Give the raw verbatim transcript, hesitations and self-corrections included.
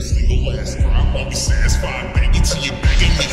this legal last crime. I'll be satisfied, banging to your banging.